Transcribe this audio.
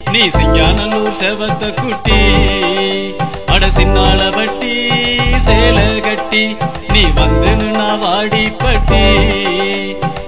நீ சிங்கானல்லூர் செவத்த குட்டி அட சின்னால வட்டி சேல கட்டி நீ வந்து நான் வாடி பட்டி